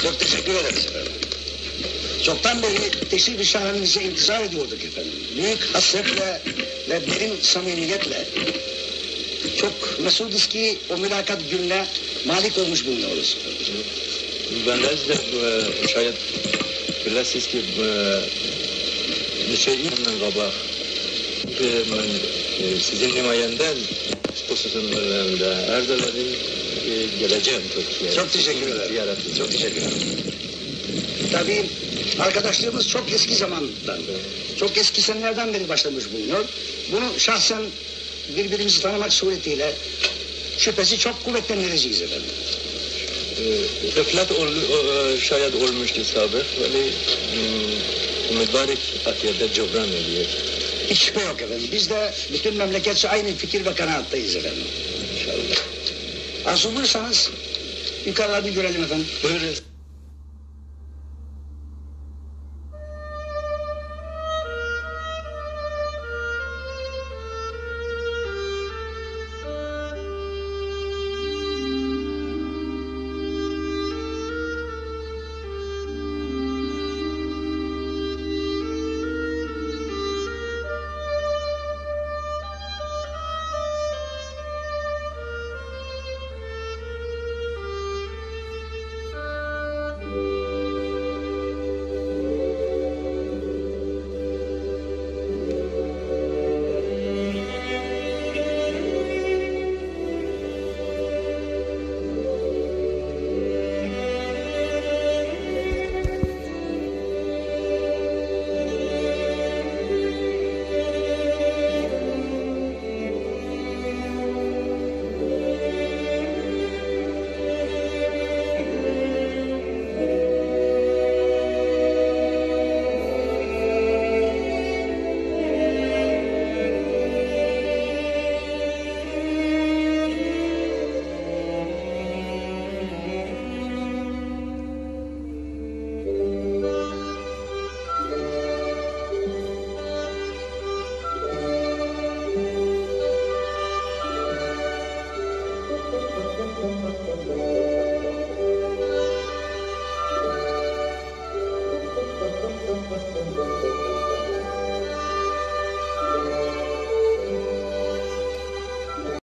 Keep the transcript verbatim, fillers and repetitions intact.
Çok teşekkür ederiz efendim. Çoktan beri teşrif-i şahaninize intizar ediyorduk efendim. Büyük hasretle ve derin samimiyetle. Çok mesuduz ki o mülakat gününe malik olmuş bulunuyoruz. Ben de size e, şayet biləsiniz ki e, neçə ildən qabaq e, mən e, sizin nümayəndə hususunda arz ederim e, geleceğim Türkiye'ye. Çok teşekkür ederim. Ziyaret Çok teşekkür ederim. Tabii arkadaşlığımız çok eski zamandan, çok eski senelerden beri başlamış bulunuyor. Bunu şahsen birbirimizi tanımak suretiyle şüphesi çok kuvvetlendireceğiz efendim. Rıflat ol, o, şayet olmuştu sabır, öyle mübarek atiyede cebran ediyor. Hiç şüphe yok efendim. Biz de bütün memleketçe aynı fikir ve kanaattayız efendim. İnşallah. Arzu buyursanız yukarılarını görelim efendim. Buyurun.